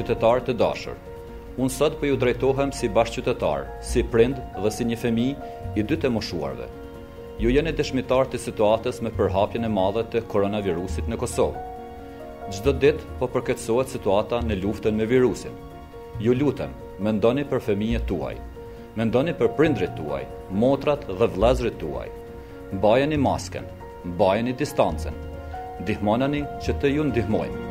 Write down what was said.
bashkëqytetar të dashur. Unë sot po ju drejtohem si bashkëqytetar, si prind dhe si një fëmijë i 2 të moshuarve. Ju jeni dëshmitar të situatës me përhapjen e madhe të koronavirusit në Kosovë. Çdo ditë po përkeçësohet situata në luftën me virusin. Ju lutem, mendoni për fëmijët tuaj. Mendoni për prindrit tuaj, motrat dhe vëllezërit tuaj. Mbajeni masken, mbajeni distancën. Ndihmonani që të ju ndihmojmë.